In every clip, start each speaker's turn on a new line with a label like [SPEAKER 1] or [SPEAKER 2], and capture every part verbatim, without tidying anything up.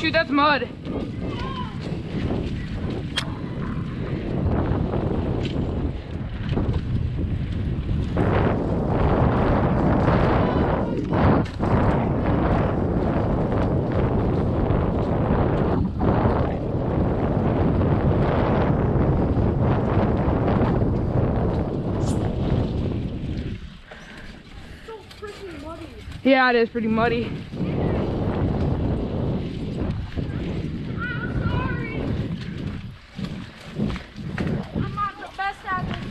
[SPEAKER 1] shoot, that's mud. Yeah, it is pretty muddy.
[SPEAKER 2] I'm sorry. I'm not the best at this,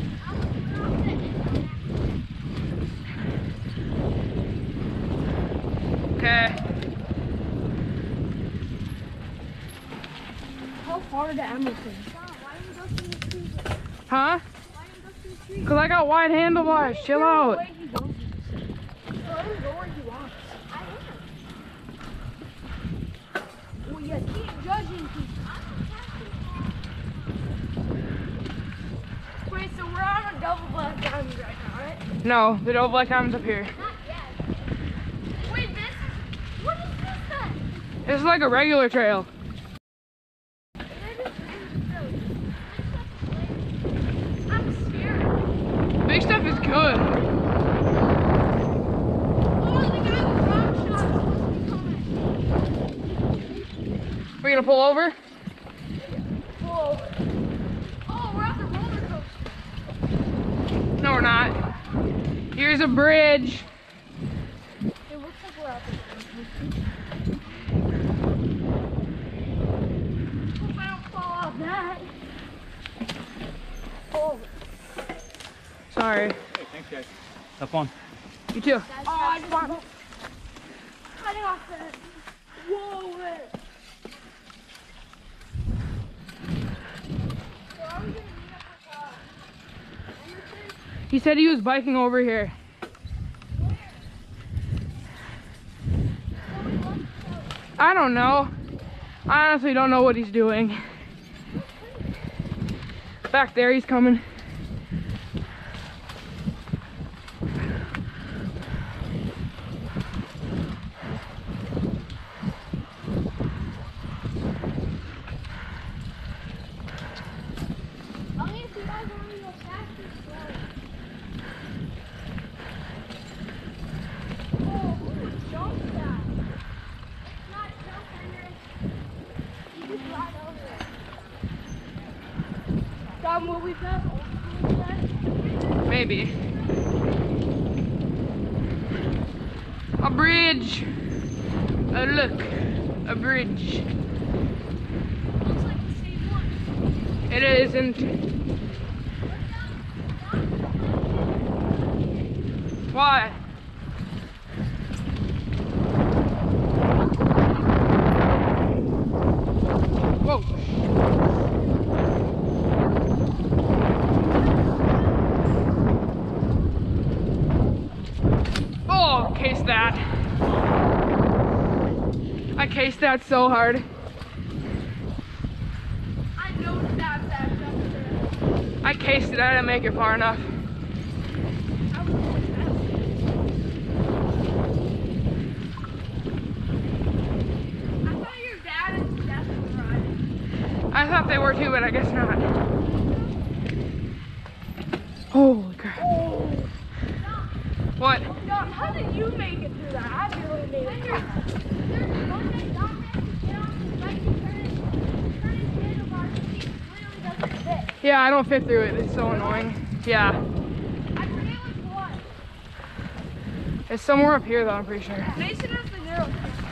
[SPEAKER 2] okay?
[SPEAKER 1] Okay.
[SPEAKER 2] How far to Emerson?
[SPEAKER 1] Huh? Because I got wide handlebars. Chill out.
[SPEAKER 2] Well, you keep judging people. Wait, so we're on a double black diamond right now, right?
[SPEAKER 1] No, the double black diamond's up here.
[SPEAKER 2] Not yet. Wait, this is... What is this then?
[SPEAKER 1] This is like a regular trail.
[SPEAKER 2] I'm scared.
[SPEAKER 1] Big stuff is good. We're gonna pull over?
[SPEAKER 2] Whoa. Oh, we're at the roller coaster.
[SPEAKER 1] No, we're not. Here's a bridge.
[SPEAKER 2] It looks like we're at the roller coaster. Hope I don't fall off that. Oh.
[SPEAKER 1] Sorry.
[SPEAKER 3] Hey, thanks guys. Have fun.
[SPEAKER 1] You too.
[SPEAKER 2] Oh, I just want cutting off that. Whoa, man.
[SPEAKER 1] He said he was biking over here. I don't know. I honestly don't know what he's doing. Back there, he's coming.
[SPEAKER 2] Will we pass old school today?
[SPEAKER 1] Maybe. A bridge. Oh, look. A bridge.
[SPEAKER 2] Looks like the same one.
[SPEAKER 1] It isn't. Why? Whoa. Oh, cased that. I cased that so hard.
[SPEAKER 2] I know that that jump there.
[SPEAKER 1] I cased it, I didn't make it far enough.
[SPEAKER 2] I was going fast. I thought your dad and Steph were riding.
[SPEAKER 1] I thought they were too, but I guess not. Holy crap.
[SPEAKER 2] Oh.
[SPEAKER 1] What?
[SPEAKER 2] Dom, how did you make it through that? I barely made it through that. There's one that Dom has to get on his bike and turn his, turn his handlebars and he literally doesn't fit.
[SPEAKER 1] Yeah, I don't fit through it. It's so annoying. Yeah.
[SPEAKER 2] I forget which one.
[SPEAKER 1] It's somewhere up here though, I'm pretty sure.
[SPEAKER 2] Mason has the narrow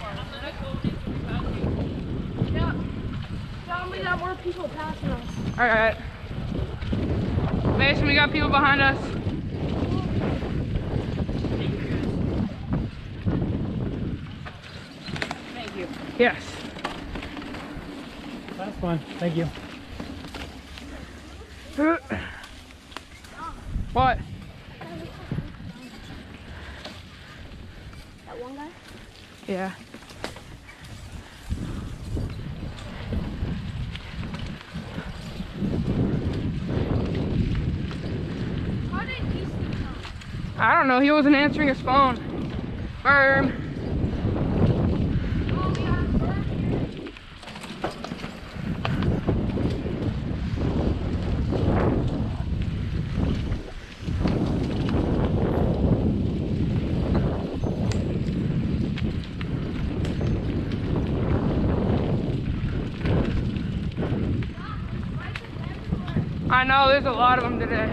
[SPEAKER 2] Yeah. Dom, we got more people passing us.
[SPEAKER 1] Alright. Mason, we got people behind us.
[SPEAKER 3] Thank you.
[SPEAKER 1] Yes.
[SPEAKER 3] That's fun. Thank you.
[SPEAKER 1] What?
[SPEAKER 2] That one guy?
[SPEAKER 1] Yeah.
[SPEAKER 2] How did he see come?
[SPEAKER 1] I don't know. He wasn't answering his phone. Burn.
[SPEAKER 2] Oh, we got a bird here.
[SPEAKER 1] I know, there's a lot of them today.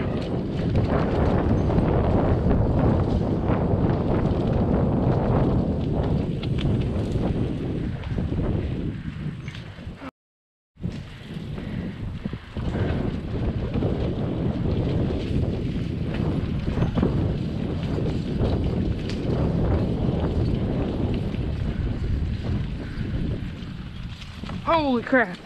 [SPEAKER 1] Holy crap.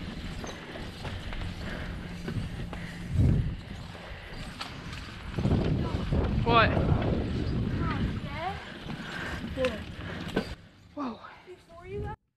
[SPEAKER 1] What? Whoa.
[SPEAKER 2] Before you got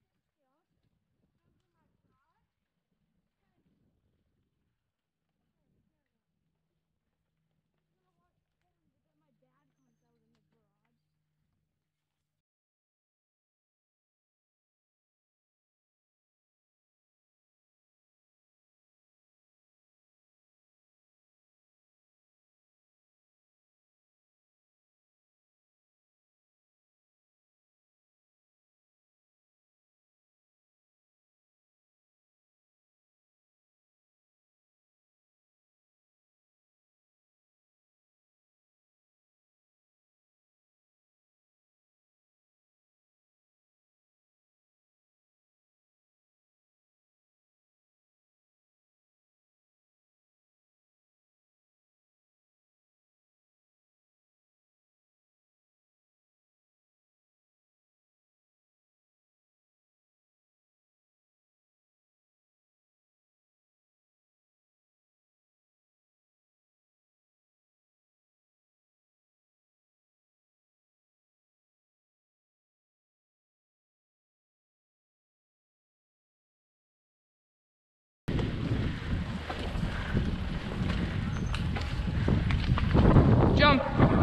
[SPEAKER 1] Jump.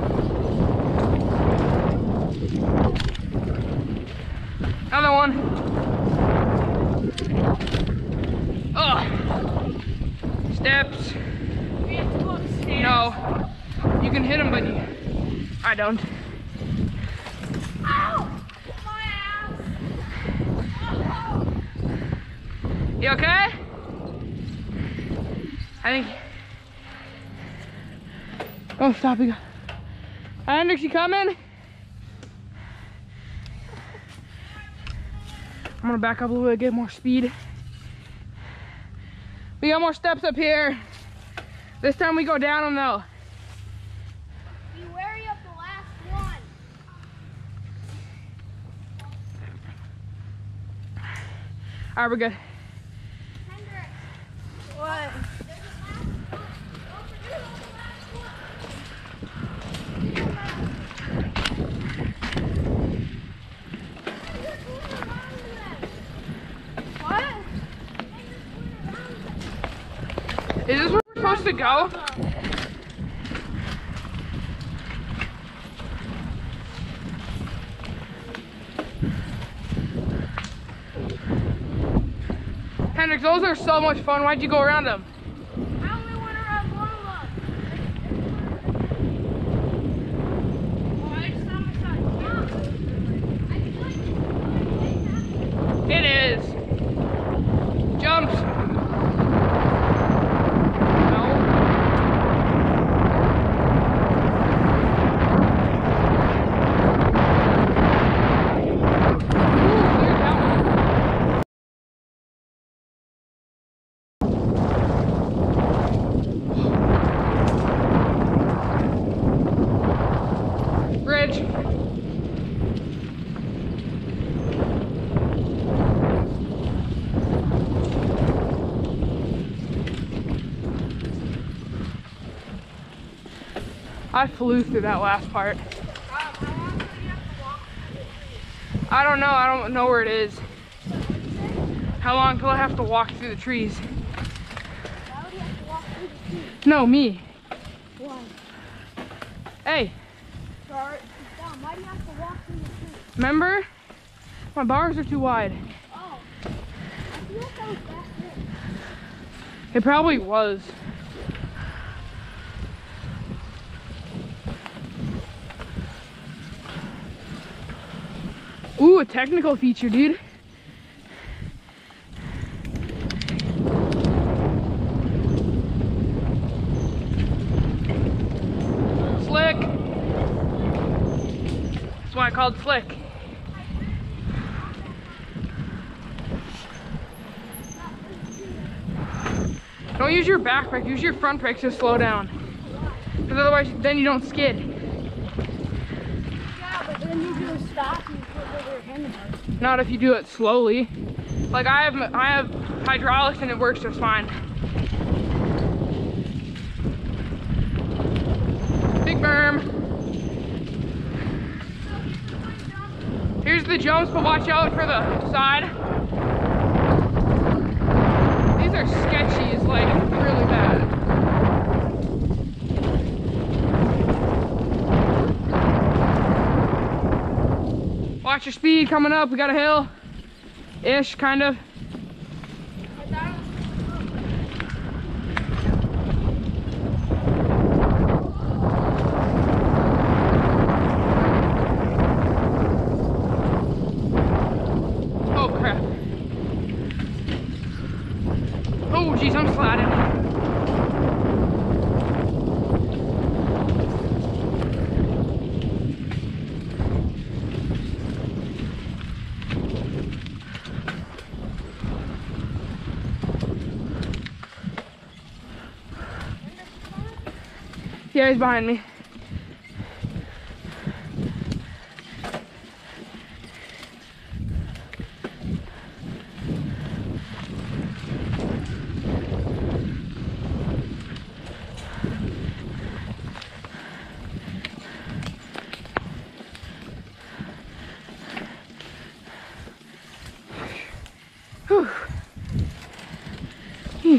[SPEAKER 1] Another one. Ugh. Steps.
[SPEAKER 2] we have to go upstairs.
[SPEAKER 1] No. You can hit them, but you, I don't.
[SPEAKER 2] Ow! My ass! Oh.
[SPEAKER 1] You okay? I think. Oh, stop. You. Hendrix, you coming? I'm gonna back up a little bit, get more speed. We got more steps up here. This time we go down them though.
[SPEAKER 2] Be wary of the last one.
[SPEAKER 1] All right, we're good.
[SPEAKER 2] Hendrix. What?
[SPEAKER 1] Is this where we're supposed to go? Hendrix, those are so much fun. Why'd you go around them?
[SPEAKER 2] I only went around one of them. Oh, I just found my son.
[SPEAKER 1] It is. Jumps. Bridge. I flew through that last part. I don't know. I don't know where it is. How long till I have to walk through the trees?
[SPEAKER 2] Why would you have to walk through the trees?
[SPEAKER 1] No, me.
[SPEAKER 2] Why?
[SPEAKER 1] Hey,
[SPEAKER 2] Start down. Why do you have to walk through the trees?
[SPEAKER 1] remember? My bars are too wide.
[SPEAKER 2] Oh. I feel like that was back there.
[SPEAKER 1] It probably was. Ooh, a technical feature, dude. slick. That's why I called slick. Don't use your back brake, use your front brakes to slow down. Because otherwise, then you don't skid.
[SPEAKER 2] Yeah, but then you do a stop and you put over your handlebars.
[SPEAKER 1] Not if you do it slowly. Like I have, I have hydraulics and it works just fine. Big berm. Here's the jumps, but watch out for the side. These are sketchy, it's like really bad. Watch your speed coming up, we got a hill. Ish, kind of. Oh crap. Oh geez, I'm slatting. Yeah, he's behind me. Whew. Jeez.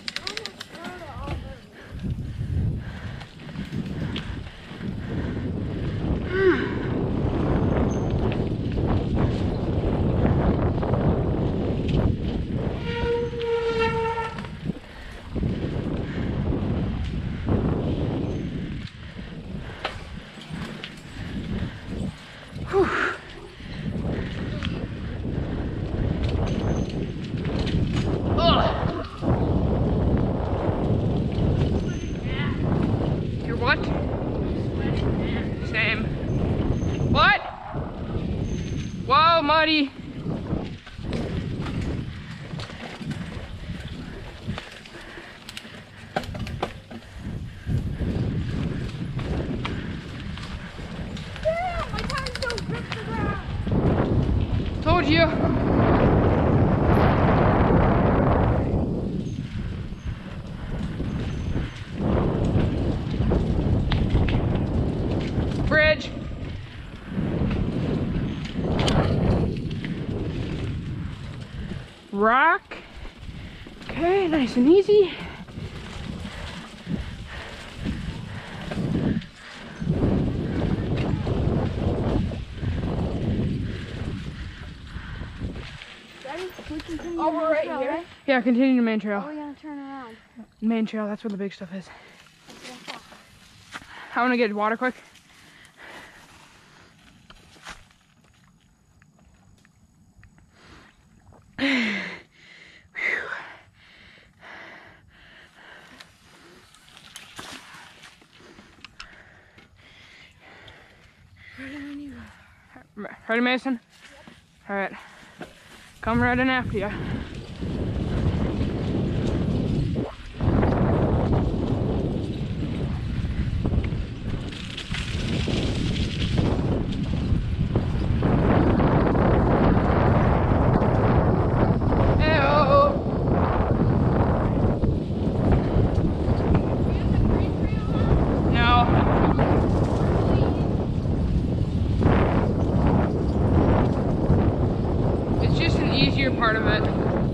[SPEAKER 1] What? Same. What? Whoa, muddy.
[SPEAKER 2] Yeah, my tires don't grip the ground.
[SPEAKER 1] Told you. Bridge. Rock. Okay, nice and easy.
[SPEAKER 2] Oh, we're right here? Right?
[SPEAKER 1] Yeah, continue to main trail.
[SPEAKER 2] Oh, we're gonna turn around.
[SPEAKER 1] Main trail, that's where the big stuff is. I want to get water quick. Ready, Mason? Yep. All right. Come right in after you. Part of it.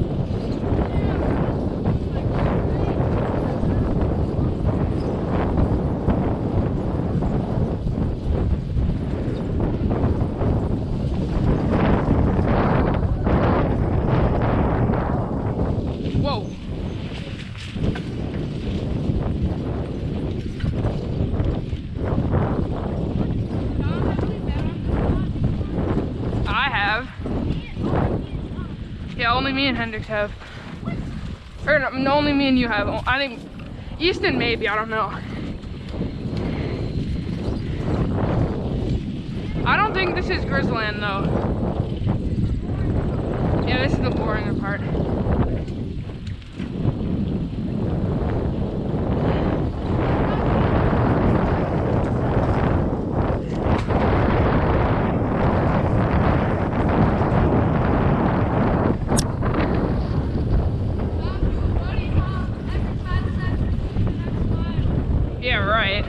[SPEAKER 1] Whoa. I have. Yeah, only me and Hendrix have. Or no, only me and you have. I think Easton maybe, I don't know. I don't think this is Grizzland though. Yeah, this is the boring part. Yeah, right.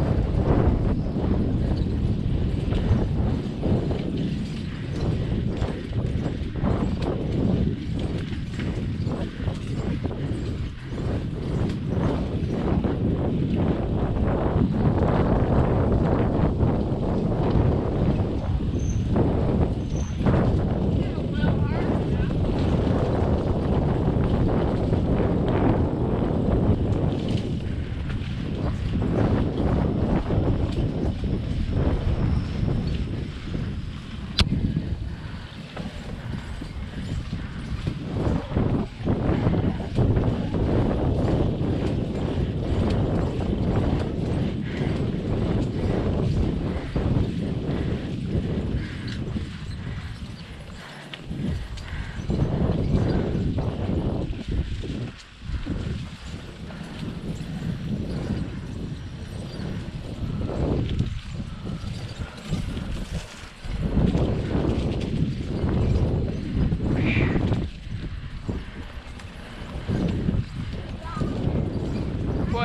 [SPEAKER 1] What?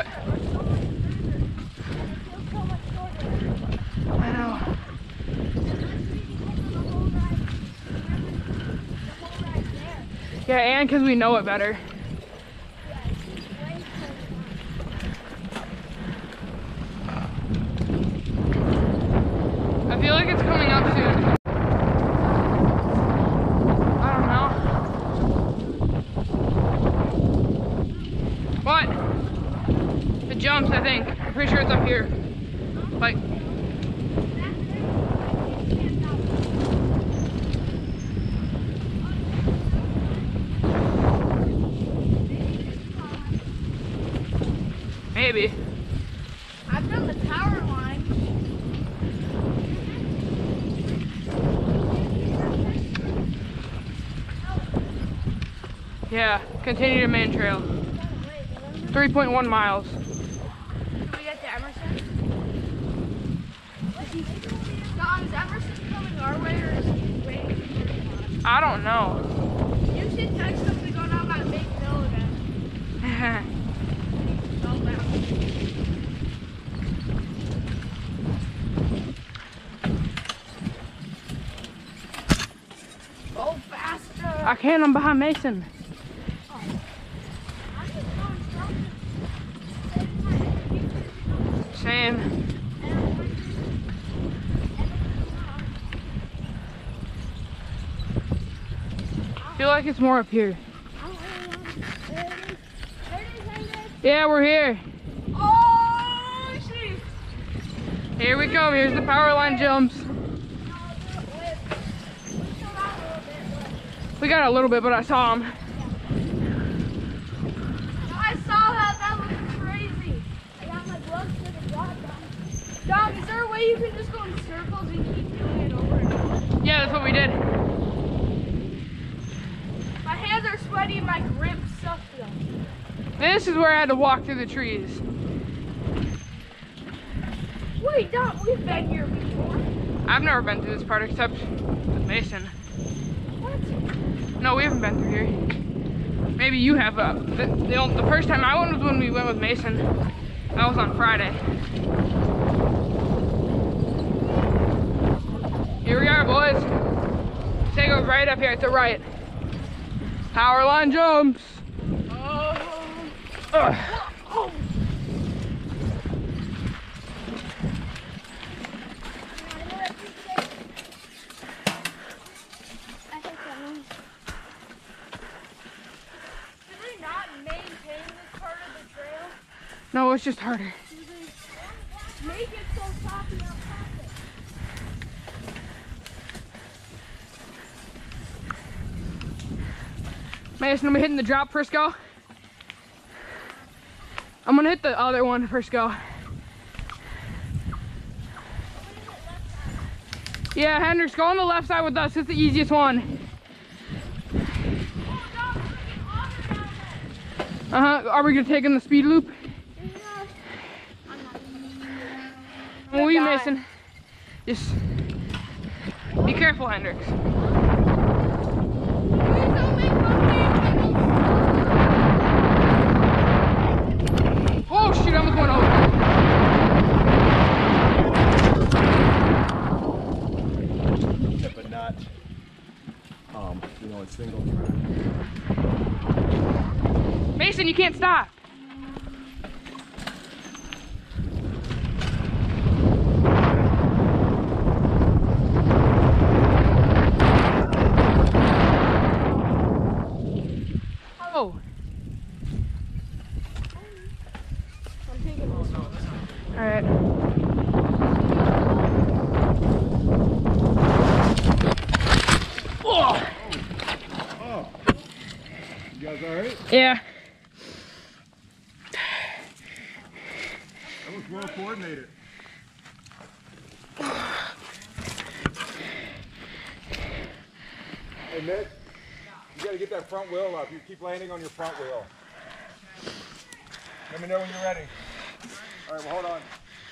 [SPEAKER 1] I know. Yeah, and because we know it better. I feel like it's coming up soon. I don't know. What? The jumps, I think. I'm pretty sure it's up here. Like, maybe.
[SPEAKER 2] I've done the tower line.
[SPEAKER 1] Yeah, continue to main trail. three point one miles.
[SPEAKER 2] Can we get to Emerson? Don, is Emerson coming our way or is he waiting for us?
[SPEAKER 1] I don't know.
[SPEAKER 2] You should text him to go down that big hill again. Go down. Go faster.
[SPEAKER 1] I can't, I'm behind Mason.
[SPEAKER 2] I'm just going slow.
[SPEAKER 1] Same. I feel like it's more up here. Yeah, we're here.
[SPEAKER 2] Oh, jeez.
[SPEAKER 1] Here we go. Here's the power line jumps. We got a little bit, but I saw them.
[SPEAKER 2] I saw that. That looked crazy. I got my gloves for the drop down. Dog, is there a way you can just go in circles and keep doing it over and over?
[SPEAKER 1] Yeah, that's what we did.
[SPEAKER 2] My hands are sweaty and my grip sucks though.
[SPEAKER 1] This is where I had to walk through the trees.
[SPEAKER 2] Wait, Dog, we've been here before.
[SPEAKER 1] I've never been through this part except with Mason.
[SPEAKER 2] What?
[SPEAKER 1] No, we haven't been through here. Maybe you have. Uh, the, the, the first time I went was when we went with Mason. That was on Friday. Here we are, boys. Say go right up here at the right. Power line jumps.
[SPEAKER 2] Oh.
[SPEAKER 1] Ugh.
[SPEAKER 2] Oh. Did they not maintain this part of the trail?
[SPEAKER 1] No, it's just harder.
[SPEAKER 2] Do they make it so choppy on purpose?
[SPEAKER 1] Mason, I'm hitting the drop first go. I'm gonna hit the other one first go. Yeah, Hendrix, go on the left side with us. It's the easiest one. Uh-huh. Are we gonna take in the speed loop? What are you, Mason? Just be careful, Hendrix. Oh shoot, I almost went over.
[SPEAKER 4] Yeah, but not, um, you know, a single track.
[SPEAKER 1] Mason, you can't stop. Oh.
[SPEAKER 2] I'm taking this one.
[SPEAKER 1] All right. Oh.
[SPEAKER 4] Oh. You guys all right?
[SPEAKER 1] Yeah.
[SPEAKER 4] That was well coordinated. Hey, Nick, you got to get that front wheel up. You keep landing on your front wheel. Let me know when you're ready. All right, well, hold on.